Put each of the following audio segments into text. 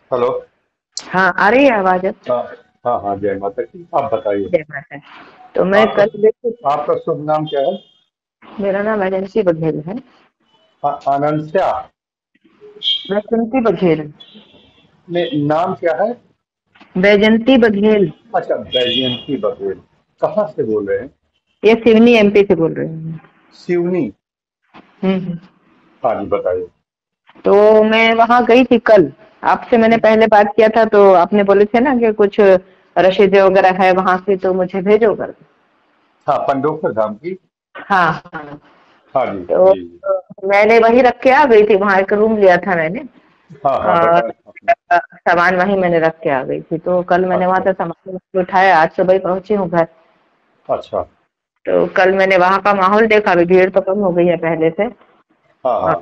Hello. हाँ, आ रही है आवाज अब। हाँ हाँ हाँ, जय माता की। आप बताइए। जय माता दी। तो मैं आपका कल देखी। आपका शुभ नाम क्या है? मेरा नाम वैजंती बघेल है। अनंत्या। वैजंती बघेल। नाम क्या है? वैजंती बघेल। अच्छा, बैजयंती बघेल। कहाँ से बोल रहे हैं? ये सिवनी एमपी से बोल रही हूँ। सिवनी। हम्म। हाँ जी, बताइए। तो मैं वहां गई थी कल। आपसे मैंने पहले बात किया था तो आपने बोले थे ना कि कुछ रसीदें वगैरह है वहां से तो मुझे भेजो कर। हाँ, पंडोखर धाम की। हाँ हाँ। हाँ जी तो जी जी। मैंने वही रख के आ गई थी, वहां एक रूम लिया था मैंने। हाँ हाँ, और बताया था आपने। सामान वहीं मैंने रख के आ गई थी, तो कल मैंने वहां अच्छा से सामान उठाया, आज सुबह ही पहुंची हूँ घर। अच्छा। तो कल मैंने वहाँ का माहौल देखा, अभी भीड़ तो कम हो गई है पहले से। हाँ और हाँ।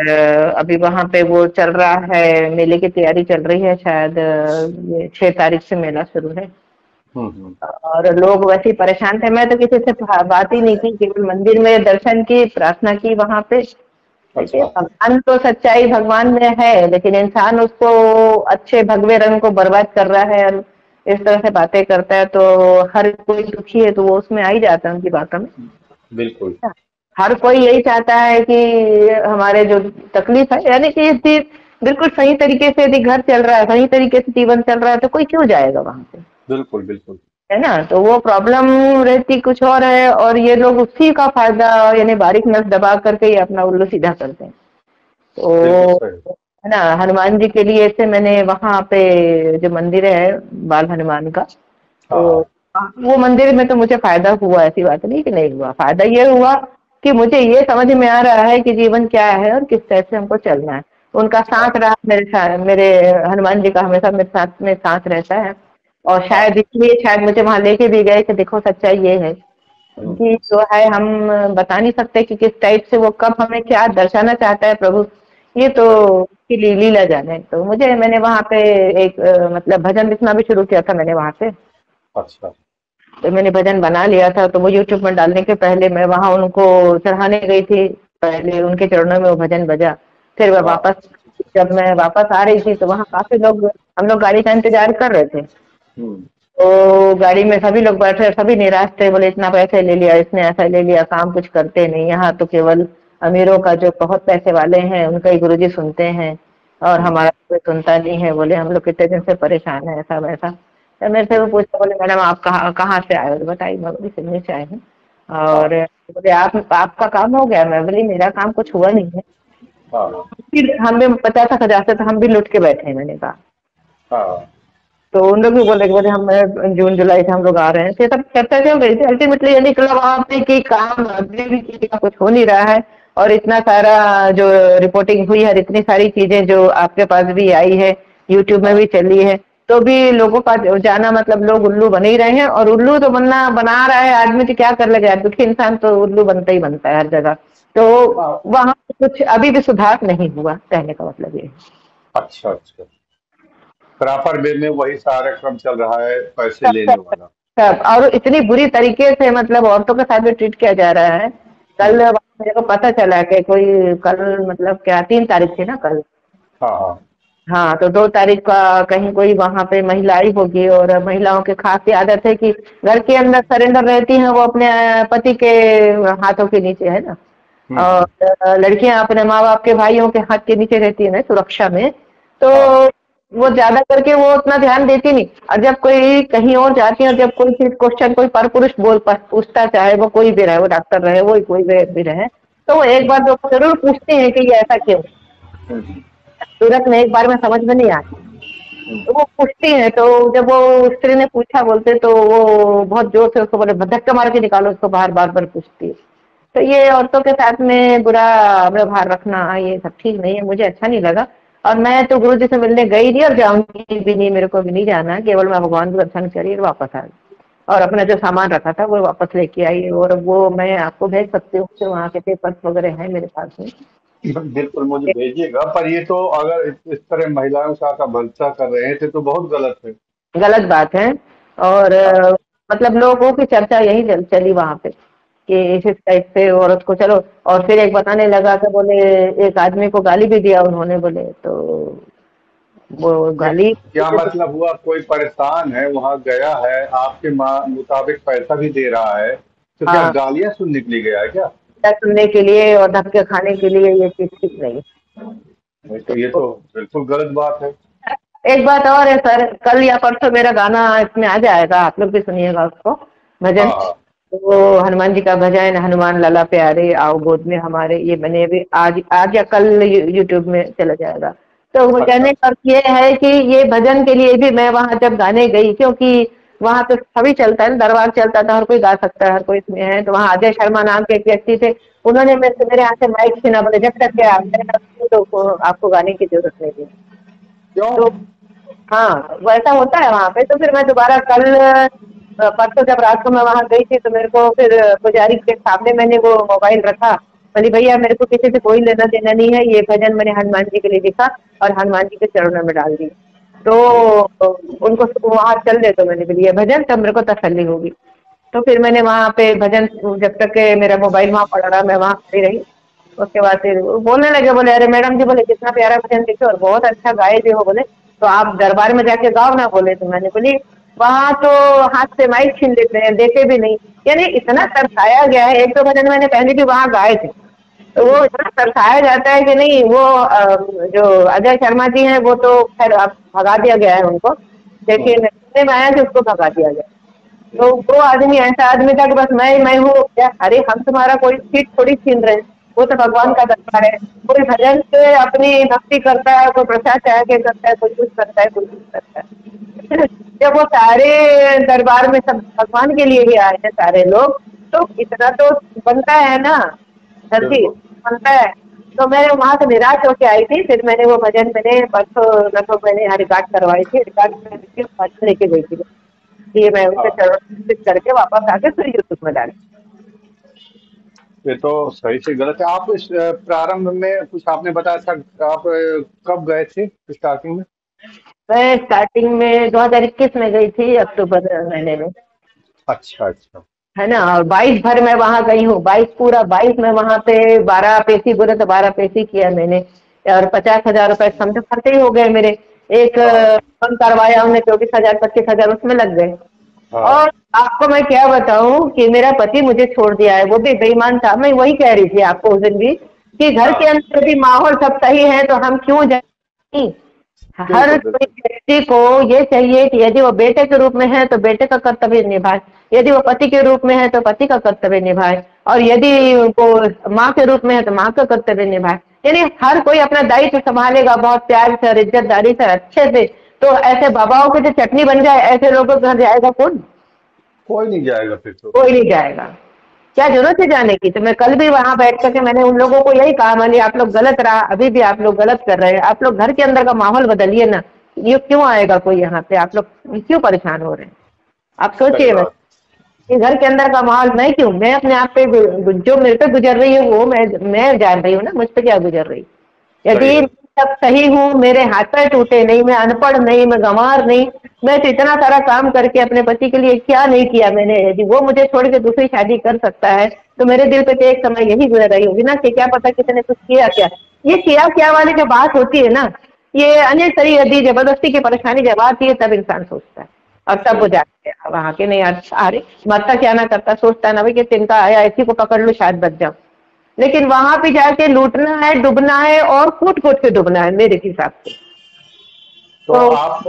अभी वहाँ पे वो चल रहा है, मेले की तैयारी चल रही है शायद। ये 6 तारीख से मेला शुरू है। हम्म। और लोग वैसे ही परेशान थे, मैं तो किसी से बात ही नहीं की, केवल मंदिर में दर्शन की, प्रार्थना की वहाँ पे। देखिए, अच्छा। भगवान तो सच्चाई भगवान में है, लेकिन इंसान उसको अच्छे भगवे रंग को बर्बाद कर रहा है और इस तरह से बातें करता है, तो हर कोई दुखी है तो वो उसमें आ ही जाता है उनकी बातों में। बिल्कुल। हर कोई यही चाहता है कि हमारे जो तकलीफ है, यानी कि यदि बिल्कुल सही तरीके से यदि घर चल रहा है, सही तरीके से जीवन चल रहा है, तो कोई क्यों जाएगा वहां पे। बिल्कुल बिल्कुल। है ना, तो वो प्रॉब्लम रहती कुछ और है, और ये लोग उसी का फायदा, यानी बारीक नस दबा करके ही अपना उल्लू सीधा करते हैं। बिल्कुल तो सही। है ना, हनुमान जी के लिए से मैंने वहां पे जो मंदिर है बाल हनुमान का, हाँ तो हाँ। वो मंदिर में तो मुझे फायदा हुआ, ऐसी बात नहीं कि नहीं हुआ। फायदा ये हुआ कि मुझे ये समझ में आ रहा है कि जीवन क्या है और किस तरह से हमको चलना है। उनका हाँ साथ रहा मेरे साथ, मेरे हनुमान जी का हमेशा मेरे साथ में साथ रहता है। और हाँ। शायद इसलिए शायद मुझे वहां लेके भी गए कि देखो सच्चाई ये है कि हम्म। जो है हम बता नहीं सकते कि किस टाइप से वो कब हमें क्या दर्शाना चाहता है प्रभु। ये तो सही। उसकी लीला जाने। तो मुझे मैंने वहां पे एक मतलब भजन लिखना भी शुरू किया था मैंने वहां पे। अच्छा। तो मैंने भजन बना लिया था, तो वो यूट्यूब में डालने के पहले मैं वहां उनको चढ़ाने गई थी। पहले उनके चरणों में वो भजन बजा। फिर मैं वाह। वापस, जब मैं वापस आ रही थी तो वहां काफी लोग, हम लोग गाड़ी का इंतजार कर रहे थे। हम्म। तो गाड़ी में सभी लोग बैठे, सभी निराश थे, बोले इतना पैसे ले लिया इसने, ऐसा ले लिया, काम कुछ करते नहीं, यहाँ तो केवल अमीरों का, जो बहुत पैसे वाले हैं उनका ही गुरुजी सुनते हैं और हम्म। हमारा कोई सुनता नहीं है। बोले हम लोग कितने दिन से परेशान है, ऐसा वैसा। तो मेरे से वो हम्म। पूछते, बोले मैडम आप कहाँ कहाँ से आए हो, तो बताइए मैं बोली सिवनी से आई हूँ। हाँ और बोले आप आपका काम हो गया, मैं बोली मेरा काम कुछ हुआ नहीं है। हाँ हाँ फिर हम भी 50 हजार से तो हम भी लुट के बैठे हैं, मैंने कहा। हाँ। तो उन लोग भी बोले कि बोले हम जून जुलाई से हम लोग आ रहे हैं, तो सब चर्चा चल रही थी। अल्टीमेटली ये निकला वहां पे कि काम अभी भी किसी का कुछ हो नहीं रहा है। और इतना सारा जो रिपोर्टिंग हुई है, इतनी सारी चीजें जो आपके पास भी आई है, यूट्यूब में हाँ। भी चली है, तो भी लोगों का जाना मतलब लोग उल्लू बन ही रहे हैं। और उल्लू तो बनना बना रहा है आदमी, तो क्या कर लेगा, दुखी इंसान तो उल्लू बनता ही बनता है हर जगह। तो हाँ। वहां कुछ अभी भी सुधार नहीं हुआ, कहने का मतलब ये है। अच्छा अच्छा। प्रॉपर वे में वही सारा क्रम चल रहा है, पैसे सब लेने सब वाला। सब, और इतनी बुरी तरीके से मतलब औरतों के साथ भी ट्रीट किया जा रहा है। कल हम्म। मेरे को पता चला कि कोई, कल मतलब क्या 3 तारीख थी ना कल। हाँ हाँ। हाँ, तो 2 तारीख का कहीं कोई वहां पे महिला आई होगी, और महिलाओं की खास आदत है कि घर के अंदर सरेंडर रहती हैं वो अपने पति के हाथों के नीचे, है ना। हम्म। और लड़कियां अपने माँ बाप के भाइयों के हाथ के नीचे रहती है ना सुरक्षा में। तो हाँ। वो ज्यादा करके वो उतना ध्यान देती नहीं, और जब कोई कहीं और जाती है और जब कोई चीज क्वेश्चन कोई पर पुरुष पूछता, चाहे वो कोई भी रहे, वो डॉक्टर रहे, वो कोई भी रहे, तो वो एक बार दो जरूर पूछते हैं कि ये ऐसा क्यों। हम्म। तुरंत में एक बार में समझ में नहीं आती। हम्म। तो वो पूछती है, तो जब वो स्त्री ने पूछा बोलते, तो वो बहुत जोर से उसको बोले धक्का मार के निकालो उसको बाहर, बार बार पूछती है। तो ये औरतों के साथ में बुरा व्यवहार रखना, ये सब ठीक नहीं है, मुझे अच्छा नहीं लगा। और मैं तो गुरु जी से मिलने गई नहीं और जाऊंगी भी नहीं, मेरे को भी नहीं जाना, केवल मैं भगवान के दर्शन करी और वापस आ गई। और अपना जो सामान रखा था वो वापस लेके आई, और वो मैं आपको भेज सकती हूँ, फिर वहाँ के पेपर्स वगैरह हैं मेरे पास में। बिल्कुल मुझे भेजिएगा, पर ये तो अगर इस तरह महिलाओं के साथ आप भर्चा कर रहे हैं तो बहुत गलत है। गलत बात है। और हाँ। मतलब लोगों की चर्चा यही चली वहां पे कि इस टाइप से औरत को चलो। और फिर एक बताने लगा कि बोले एक आदमी को गाली भी दिया उन्होंने, बोले तो वो गाली। क्या मतलब हुआ, कोई परेशान है वहां गया है, आपके मुताबिक पैसा भी दे रहा है, तो क्या हाँ, गालियां सुनने के लिए गया है क्या? सुनने के लिए और धक्के खाने के लिए, ये चीज ठीक नहीं नहीं तो ये तो बिल्कुल गलत बात है। है। एक बात और है सर, कल या परसों मेरा गाना इसमें आ जाएगा, आप लोग भी सुनिएगा उसको, भजन। हाँ हाँ। वो हनुमान जी का भजन, हनुमान लाला प्यारे आओ गोद में हमारे, ये बने अभी आज आज या कल यूट्यूब में चला जाएगा। तो वो अच्छा कहने का अर्थ ये है कि ये भजन के लिए भी मैं वहां जब गाने गई, क्योंकि वहां तो सभी चलता है ना, दरबार चलता था, हर कोई गा सकता है, हर कोई इसमें है। तो वहाँ अजय शर्मा नाम के एक व्यक्ति थे, उन्होंने मेरे यहाँ से माइक छीना, बोले जब तक के आप तो आपको गाने की जरूरत नहीं थी। क्यों? तो हाँ, वैसा होता है वहाँ पे। तो फिर मैं दोबारा कल परसों जब रात को मैं वहाँ गई थी, तो मेरे को फिर पुजारी के सामने मैंने वो मोबाइल रखा, बोली भैया मेरे को किसी से कोई लेना देना नहीं है, ये भजन मैंने हनुमान जी के लिए लिखा और हनुमान जी के चरणों में डाल दी। तो उनको वहाँ चल दे, तो मैंने बोली ये भजन, तब मेरे को तसल्ली होगी। तो फिर मैंने वहाँ पे भजन, जब तक के मेरा मोबाइल वहाँ पड़ा रहा, मैं वहाँ खड़ी रही। उसके बाद फिर वो बोलने लगे, बोले अरे मैडम जी, बोले कितना प्यारा भजन लिखे और बहुत अच्छा गाए भी हो, बोले तो आप दरबार में जाके गाओ ना। बोले तो मैंने बोली वहां तो हाथ से माइक छीन लेते हैं, देते भी नहीं। यानी इतना तरसाया गया है, एक दो भजन मैंने पहले भी वहां गाए थे, तो वो इतना तरसाया जाता है कि नहीं। वो जो अजय शर्मा जी हैं, वो तो खैर अब भगा दिया गया है उनको, हम्म। लेकिन सुनने में आया कि उसको भगा दिया गया। तो वो आदमी ऐसा आदमी था कि बस मैं हूँ क्या, अरे हम तुम्हारा कोई सीट थोड़ी छीन रहे हैं, वो तो भगवान का हाँ। दरबार है। कोई भजन से अपनी भक्ति करता है, कोई प्रसाद चाह के करता है, कोई कुछ करता है, कोई कुछ करता है। जब वो सारे दरबार में सब भगवान के लिए ही आए हैं सारे लोग, तो इतना तो बनता है ना सर जी, बिल्कुल। बनता है। तो मैं वहां से निराश होके आई थी, फिर मैंने वो भजन मैंने परसों लगभग मैंने यहाँ रिकॉर्ड करवाई थी, रिकॉर्ड करके भजन लेके गई थी, ये मैं उसे हाँ, चरण करके वापस आके फिर यूट्यूब में डाली। ये तो सही से गलत है। आप इस प्रारंभ में कुछ आपने बताया था, आप कब गए थे स्टार्टिंग में? मैं स्टार्टिंग में 2021 में गई थी, अक्टूबर महीने में, अच्छा अच्छा। है ना। और 22 भर मैं वहां गई हूँ, 22 पूरा 22 में वहां पे 12 पेशी बोले तो 12 पेशी किया मैंने। और 50,000 रुपए समझो खर्चे ही हो गए मेरे। एक हाँ फंड करवाया हमने, 24,000 25,000 उसमें लग गए। हाँ। और आपको मैं क्या बताऊं कि मेरा पति मुझे छोड़ दिया है, वो भी बेईमान था। मैं वही कह रही थी आपको उस दिन भी कि घर के हाँ अंदर भी माहौल सब सही है तो हम क्यों जाए। हर बिल्कुल कोई बिल्कुल। व्यक्ति को ये चाहिए कि यदि वो बेटे के रूप में है तो बेटे का कर्तव्य निभाए, यदि वो पति के रूप में है तो पति का कर्तव्य निभाए, और यदि वो माँ के रूप में है तो माँ का कर्तव्य निभाए। यानी हर कोई अपना दायित्व संभालेगा बहुत प्यार से और इज्जतदारी से अच्छे से। तो ऐसे बाबाओं की जो चटनी बन जाए, ऐसे लोगों के घर जाएगा कौन? कोई नहीं जाएगा फिर तो। कोई नहीं जाएगा। क्या जरूरत है जाने की? तो मैं कल भी वहां बैठ करके मैंने उन लोगों को यही कहा, मैंने आप लोग गलत रहा, अभी भी आप लोग गलत कर रहे हैं, आप लोग घर के अंदर का माहौल बदलिए ना। ये क्यों आएगा कोई यहाँ पे? आप लोग क्यों परेशान हो रहे हैं? आप सही सोचिए बस, बात। कि घर के अंदर का माहौल मैं क्यों, मैं अपने आप पे जो मेरे पे गुजर रही है वो मैं जान रही हूँ ना, मुझ पे क्या गुजर रही। सही यदि है। मैं सब सही हूँ, मेरे हाथ पैर टूटे नहीं, मैं अनपढ़ नहीं, मैं गंवार नहीं, मैं तो इतना सारा काम करके अपने पति के लिए क्या नहीं किया मैंने। यदि वो मुझे छोड़ के दूसरी शादी कर सकता है तो मेरे दिल पे तो एक समय यही गुजर रही होगी ना कि क्या पता किसने कुछ किया क्या। ये किया क्या वाली जो बात होती है ना, ये अनेसरी यदि जबरदस्ती की परेशानी जब आती है तब इंसान सोचता है, और तब वो सही। जाते हैं वहां के नहीं यार, अरे मरता क्या ना करता, सोचता ना भाई कि तिनका आया इसी को पकड़ लो शायद बच जाऊं। लेकिन वहां पे जाके लूटना है, डूबना है और कूट कूट के डूबना है मेरे हिसाब से। तो तो आप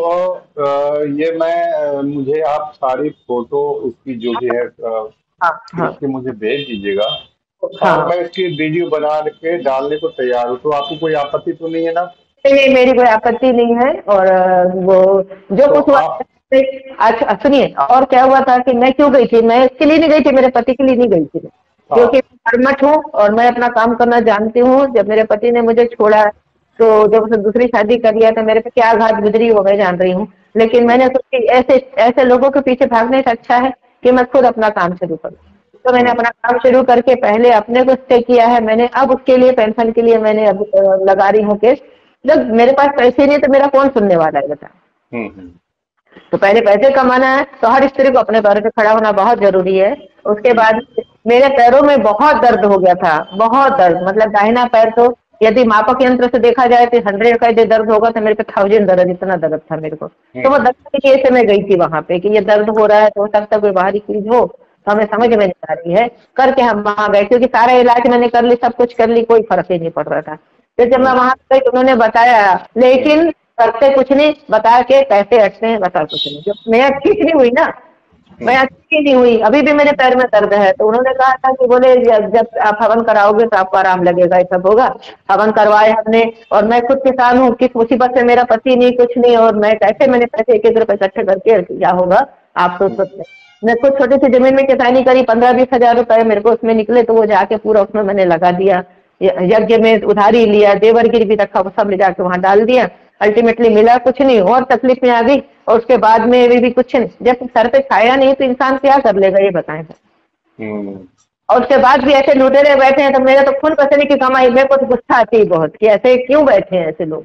ये मैं मुझे आप सारी फोटो उसकी जो भी है हाँ हाँ खींच के मुझे भेज दीजिएगा, और हाँ। मैं इसकी वीडियो बना के डालने को तैयार हूँ। तो आपको कोई आपत्ति तो नहीं है ना? नहीं, मेरी कोई आपत्ति नहीं है। और वो जो तो कुछ हुआ, आप। अच्छा सुनिए, और क्या हुआ था कि मैं क्यों गई थी, मैं इसके लिए नहीं गई थी, मेरे पति के लिए नहीं गई थी मैं, क्योंकि हाँ मैं कर्मठ हूँ और मैं अपना काम करना जानती हूँ। जब मेरे पति ने मुझे छोड़ा, तो जब उसने दूसरी शादी कर लिया तो मेरे पे क्या आघात गुजरी वो मैं जान रही हूँ। लेकिन मैंने सोची ऐसे ऐसे लोगों के पीछे भागने से अच्छा है कि मैं खुद अपना काम शुरू करूँ। तो मैंने हम्म, अपना काम शुरू करके पहले अपने को स्टे किया है मैंने, अब उसके लिए पेंशन के लिए मैंने अब लगा रही हूँ केस। जब मेरे पास पैसे नहीं तो मेरा कौन सुनने वाला है बता। हम्म। तो पहले पैसे कमाना है तो हर स्त्री को अपने पैरों पे खड़ा होना बहुत जरूरी है। उसके बाद बिल्कुल। मेरे पैरों में बहुत दर्द हो गया था, बहुत दर्द, मतलब दाहिना पैर तो यदि मापक यंत्र से देखा जाए तो 100 का यदि दर्द होगा तो मेरे पे 1000 दर्द, इतना दर्द था मेरे को। तो वो दर्द के केस से मैं गई थी वहां पे कि ये दर्द हो रहा है, तो हो सकता है कोई बाहरी चीज हो, तो हमें समझ में नहीं आ रही है, करके हम वहां गए, क्योंकि सारा इलाज मैंने कर ली, सब कुछ कर ली, कोई फर्क ही नहीं पड़ रहा था। फिर जब मैं वहां गई तो उन्होंने बताया, लेकिन करते कुछ नहीं, बता के पैसे अटते हैं, बता कुछ नहीं। जब मैं ठीक नहीं हुई ना, मैं अच्छी नहीं हुई, अभी भी मेरे पैर में दर्द है, तो उन्होंने कहा था कि बोले जब आप हवन कराओगे तो आपको आराम लगेगा, ये सब होगा। हवन करवाए हमने, और मैं खुद किसान हूँ, किस मुसीबत से, मेरा पति नहीं, कुछ नहीं, और मैं कैसे मैंने पैसे 1-1 रुपए इकट्ठे करके क्या होगा आप सोच सकते हैं। मैं खुद छोटी सी जमीन में किसानी करी, 15-20 हजार रुपए मेरे को उसमें निकले, तो वो जाके पूरा उसमें मैंने लगा दिया, यज्ञ में उधारी लिया, देवरगिरी भी रखा, वो सब ले जाके वहां डाल दिया। अल्टीमेटली मिला कुछ नहीं, और तकलीफ में आ गई, और उसके बाद में भी कुछ नहीं। जब सर पे छाया नहीं तो इंसान क्या कर लेगा, ये बताएं सर। और उसके बाद भी ऐसे लुटेरे बैठे हैं, तो मेरा तो खून पसीने की कमाई, मेरे को तो गुस्सा आती है बहुत कि ऐसे क्यों बैठे हैं ऐसे लोग,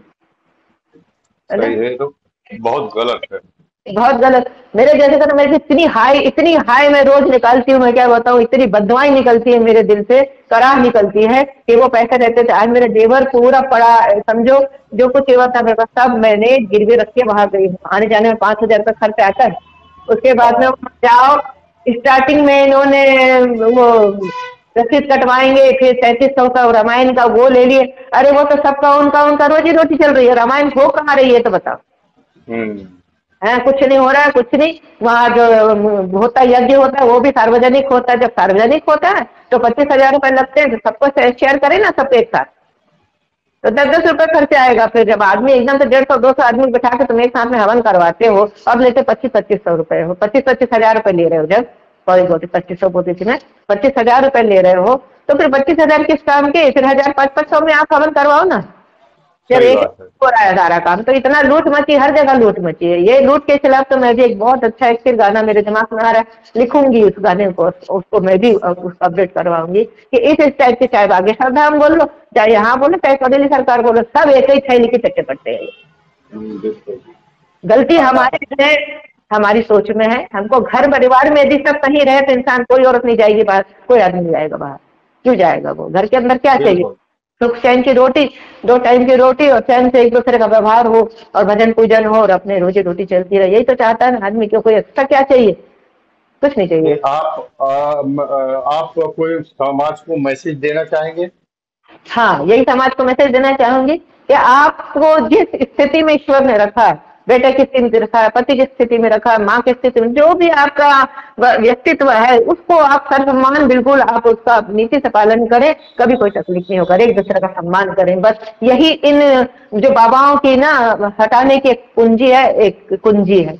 सही है, तो बहुत गलत है, बहुत गलत। मेरे जैसे तो मेरे इतनी हाई मैं रोज निकालती हूँ, मैं क्या बताऊँ, इतनी बददुआएं निकलती है मेरे दिल से, कराह निकलती है कि वो पैसे रहते थे। आज मेरा जेवर पूरा पड़ा, समझो जो कुछ जेवर था मेरे पास सब मैंने गिरवी रख के वहां गई, आने जाने में 5000 का खर्च आता है। उसके बाद में जाओ, स्टार्टिंग में इन्होंने वो रसीद कटवाएंगे, फिर 3300 का रामायण का वो ले लिए। अरे वो तो सबका उनका उनका रोजी रोटी चल रही है, रामायण हो कहाँ रही है, तो बताओ। है कुछ नहीं हो रहा है, कुछ नहीं। वहाँ जो होता यज्ञ होता है वो भी सार्वजनिक होता है, जब सार्वजनिक होता है तो 25,000 रुपए लगते हैं, तो सबको शेयर करें ना, सब एक साथ, तो 10-10 रुपए खर्च आएगा। फिर जब आदमी एकदम से 150-200 आदमी बैठा के तुम एक साथ में हवन करवाते हो, अब लेते 25-2500 रुपए हो, 25-25 हजार रुपए ले रहे हो, जब सॉरी बोलती 2500 बोलती थी मैं, 25,000 रुपए ले रहे हो, तो फिर 25,000 किस काम के, फिर 1000-500 में आप हवन करवाओ ना। जब एक हो रहा है सारा काम, तो इतना लूट मची, हर जगह लूट मची है। ये लूट के खिलाफ तो मैं भी एक बहुत अच्छा एक फिर गाना मेरे दिमाग में आ रहा है, लिखूंगी उस गाने को, उसको मैं भी अपडेट करवाऊंगी कि इस टाइप के, चाहे बागेश्वर धाम बोल लो, चाहे यहाँ बोलो, चाहे कौडली सरकार बोलो, सब एक ही थैली के चट्टे पट्टे हैं। गलती हमारे है, हमारी सोच में है। हमको घर परिवार में यदि सब कहीं रहे तो इंसान, कोई औरत नहीं जाएगी बाहर, कोई आदमी नहीं जाएगा बाहर, क्यों जाएगा वो, घर के अंदर क्या चाहिए, सुख चैन की रोटी, 2 टाइम की रोटी, और चैन से एक दूसरे का व्यवहार हो, और भजन पूजन हो, और अपने रोजी रोटी चलती रहे, यही तो चाहता है आदमी को। कोई एक्स्ट्रा क्या चाहिए, कुछ नहीं चाहिए। आप कोई समाज को मैसेज देना चाहेंगे? हाँ, यही समाज को मैसेज देना चाहूंगी कि आपको जिस स्थिति में ईश्वर ने रखा, बेटे की स्थिति में रखा है, पति की स्थिति में रखा है, माँ की स्थिति में, जो भी आपका व्यक्तित्व है, उसको आप सम्मान, बिल्कुल आप उसका नीति से पालन करें, कभी कोई तकलीफ नहीं होगा, एक दूसरे का सम्मान करें। बस यही इन जो बाबाओं की ना हटाने की एक कुंजी है, एक कुंजी है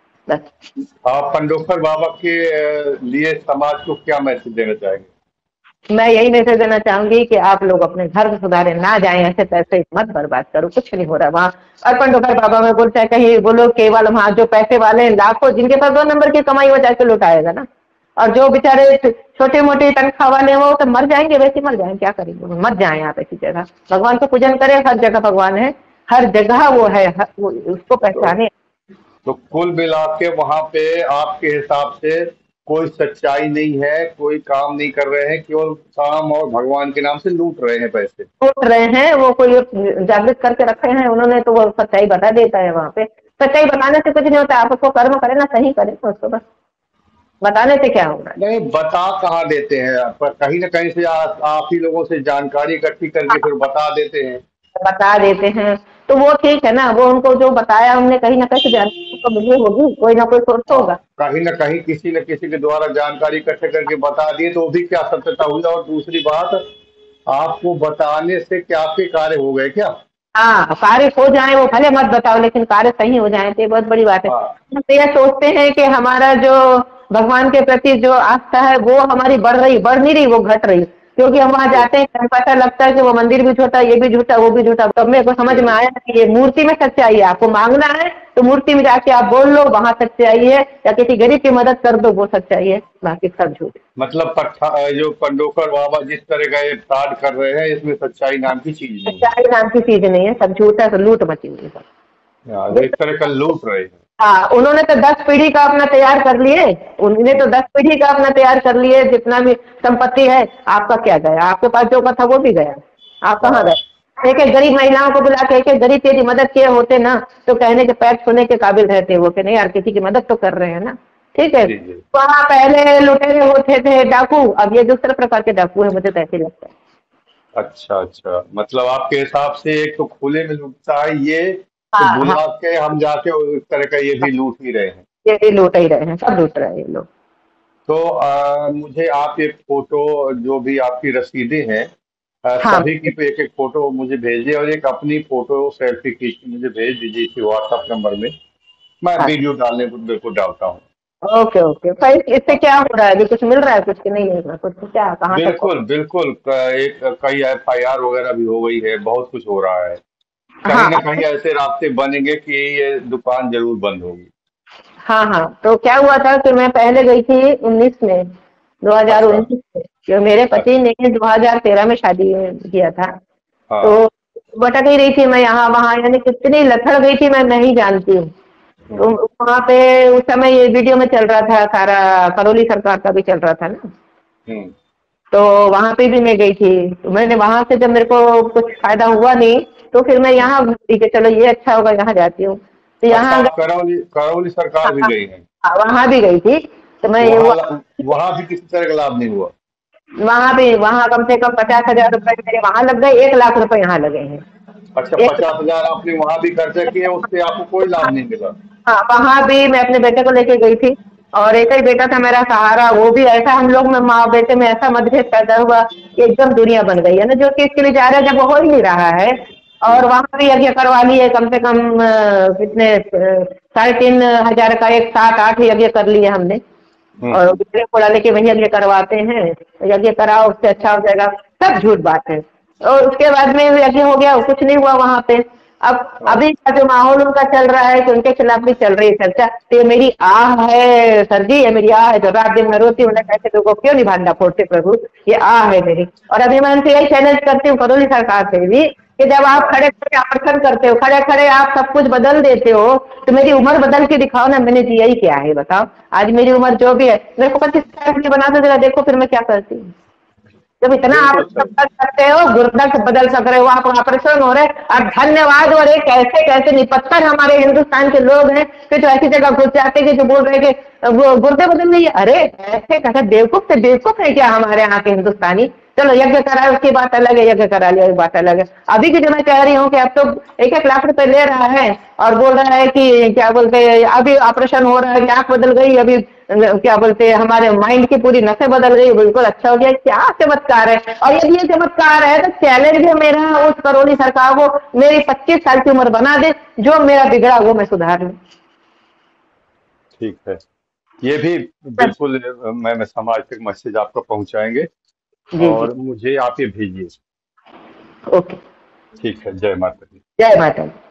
बस। आप पंडोखर बाबा के लिए समाज को क्या मैसेज देना चाहेंगे? मैं यही मैसेज देना चाहूंगी कि आप लोग अपने घर को सुधारे, ना जाएं ऐसे पैसे मत बर्बाद करो, कुछ नहीं हो रहा वहाँ। और पंडोखर बाबा में बोलता है कहीं बोलो, केवल वहाँ जो पैसे वाले हैं, लाखों, जिनके पास 2 नंबर की कमाई हो जाके लुटाएगा ना, और जो बेचारे छोटे मोटे तनख्वाह वाले हैं वो तो मर जाएंगे, वैसे मर जाएंगे, क्या करेंगे, मत जाएं आप ऐसी जगह। भगवान को पूजन करें, हर जगह भगवान है, हर जगह वो है, उसको पहचाने। तो कुल मिला के वहाँ पे आपके हिसाब से कोई सच्चाई नहीं है, कोई काम नहीं कर रहे हैं, केवल काम और भगवान के नाम से लूट रहे हैं, पैसे लूट रहे हैं। वो कोई जागृत करके रखे हैं उन्होंने, तो वो सच्चाई बता देता है वहाँ पे। सच्चाई बताने से कुछ नहीं होता, आप उसको कर्म करें ना, सही करें तो उसको, बस बताने से क्या होगा। नहीं, बता कहाँ देते हैं, पर कहीं ना कहीं से आप ही लोगों से जानकारी इकट्ठी करके फिर बता देते हैं। बता देते हैं तो वो ठीक है ना, वो उनको जो बताया हमने कहीं ना कहीं जानकारी तो मिली होगी, कोई ना कोई सोर्स होगा, कहीं ना कहीं किसी न किसी के द्वारा जानकारी इकट्ठे करके बता दिए, तो भी क्या सत्यता हुई। और दूसरी बात, आपको बताने से क्या आपके कार्य हो गए क्या? हाँ, कार्य हो जाए, वो भले मत बताओ लेकिन कार्य सही हो जाए, तो ये बहुत बड़ी बात है। हम तो यह सोचते हैं कि हमारा जो भगवान के प्रति जो आस्था है वो हमारी बढ़ नहीं रही, वो घट रही, क्योंकि हम वहाँ जाते हैं, पता लगता है कि वो मंदिर भी झूठा, ये भी झूठा, वो भी झूठा। तब मेरे को समझ में आया कि ये मूर्ति में सच्चाई है, आपको मांगना है तो मूर्ति में जाके आप बोल लो, वहाँ सच्चाई है, या किसी गरीब की मदद कर दो, वो सच्चाई है, बाकी सब झूठ। मतलब जो पंडोखर बाबा जिस तरह का ये फ्रॉड कर रहे हैं, इसमें सच्चाई नाम की चीज नहीं है, सच्चाई नाम की चीज नहीं है, सब झूठ है, लूट मची हुई है, एक तरह का लूट रहे हैं। हाँ, उन्होंने तो 10 पीढ़ी का अपना तैयार कर लिए, उन्होंने तो 10 पीढ़ी का अपना तैयार कर लिए, जितना भी संपत्ति है। आपका क्या गया, आपके पास जो था वो भी गया, आप कहाँ गए। एक एक गरीब महिलाओं को बुला के एक एक गरीब की मदद किए होते ना, तो कहने के पैर छूने के काबिल रहते वो, कि नहीं यार किसी की मदद तो कर रहे हैं ना। ठीक है। जी जी। वहाँ पहले लुटेरे होते थे डाकू, अब ये दूसरे प्रकार के डाकू है, मुझे तो ऐसे ही लगता है। अच्छा अच्छा, मतलब आपके हिसाब से एक तो खुले में लूटता है ये, तो हाँ हाँ, बुला के हम जाके उस तरह का ये भी लूट ही रहे हैं। ये भी लूट ही रहे हैं, सब लूट रहे हैं ये लोग। तो मुझे आप एक फोटो, जो भी आपकी रसीदें हैं, हाँ सभी की एक एक फोटो मुझे भेजिए, और एक अपनी फोटो सेल्फी खींच के मुझे भेज दीजिए इसी व्हाट्सएप नंबर में। मैं हाँ। वीडियो डालने को बिल्कुल डालता हूँ। ओके ओके, फिर इससे क्या हो रहा है, अभी कुछ मिल रहा है, कुछ कि नहीं मिल रहा कुछ, क्या कहाँ तक बिल्कुल बिल्कुल, एक कई एफआईआर वगैरह भी हो गई है, बहुत कुछ हो रहा है। कहीं हाँ ना कहीं ऐसे रास्ते बनेंगे कि ये दुकान जरूर बंद होगी। हाँ हाँ, तो क्या हुआ था कि मैं पहले गई थी 19 में, अच्छा 2019 में, जो मेरे पति अच्छा। ने 2013 में शादी किया था। तो हाँ। भटक ही रही थी मैं यहाँ वहाँ, यानी कितनी लथड़ गई थी मैं नहीं जानती हूँ। तो हम्म वहाँ पे उस समय ये वीडियो में चल रहा था सारा, करौली सरकार का भी चल रहा था ना। हम्म। तो वहां पे भी मैं गई थी, तो मैंने वहां से जब मेरे को कुछ फायदा हुआ नहीं, तो फिर मैं हम्म। यहाँ घूमती कि चलो ये अच्छा होगा, यहाँ जाती हूँ। तो अच्छा, यहाँ आप करौली करौली सरकार भी गई हैं? वहां भी गई थी। तो मैं ये हुआ, वहां भी किसी तरह का लाभ नहीं हुआ? वहां भी, वहां कम से कम 50,000 रुपए मेरे वहां लग गए, 1 लाख रुपए यहाँ लगे हैं। अच्छा, एक 50,000 आपने वहां भी खर्चा किया, उससे आपको कोई लाभ नहीं मिला? हाँ, वहां भी मैं अपने बेटे को लेके गई थी, और एक ही बेटा था मेरा सहारा, वो भी ऐसा, हम लोग में माँ बेटे में ऐसा मतभेद पैदा हुआ कि एकदम दुनिया बन गई है ना, जो चीज के लिए जा रहे हैं जब वो हो ही नहीं रहा है। और हम्म वहां भी यज्ञ करवा लिए कम से कम कितने 3,500 का, एक 7-8 यज्ञ कर लिए हमने। और हम्म। दूसरे को डाले के वही यज्ञ करवाते हैं, यज्ञ कराओ उससे अच्छा हो जाएगा, सब झूठ बात है। और उसके बाद में यज्ञ हो गया, कुछ नहीं हुआ वहां पे। अब हाँ। अभी का जो माहौल उनका चल रहा है कि उनके खिलाफ भी चल रही है चर्चा, तो ये मेरी आह है सर जी, ये मेरी आह है, जो रात दिन मैं रोती हूँ, उन्हें कैसे लोगों को क्यों नहीं भांडा फोड़ते प्रभु, ये आह है मेरी। और अभी मैं उनसे यही चैलेंज करती हूँ करौली सरकार से भी, कि जब आप हाँ। खड़े खड़े आकर्षण करते हो, खड़े खड़े आप सब कुछ बदल देते हो, तो मेरी उम्र बदल के दिखाओ ना, मैंने दिया ही क्या है बताओ। आज मेरी उम्र जो भी है, मेरे को 25 साल की बना दो जरा, देखो फिर मैं क्या करती हूँ। जब इतना आप बिल्कुल सही। बदल सकते हो, गुर्दा से बदल सक रहे हो, आप ऑपरेशन हो रहे, और धन्यवाद। और एक ऐसे कैसे निपत्तर हमारे हिंदुस्तान के लोग हैं कि जो ऐसी जगह घुस जाते हैं कि जो बोल रहे हैं कि वो गुर्दे बदल रही है, अरे ऐसे कैसे बेवकूफ से बेवकूफ है क्या हमारे यहाँ के हिंदुस्तानी। चलो यज्ञ कराए उसकी बात अलग है, यज्ञ करा लिया एक बात अलग है। अभी की जो मैं कह रही हूँ कि अब तो 1-1 लाख रुपए ले रहा है, और बोल रहा है कि क्या बोलते हैं, अभी ऑपरेशन हो रहा है, आंख बदल गई, अभी क्या बोलते हैं, हमारे माइंड की पूरी नसें बदल गई, बिल्कुल अच्छा हो गया, क्या चमत्कार है। और यदि ये चमत्कार है तो चैलेंज है मेरा उस करौली सरकार को, मेरी 25 साल की उम्र बना दे, जो मेरा बिगड़ा वो मैं सुधार लूं। ठीक है, ये भी बिल्कुल, मैं समाज तक मैसेज आपका पहुंचाएंगे। जी जी। और मुझे आप ये भेजिए। ओके। ठीक है, जय माता दी। जय माता दी।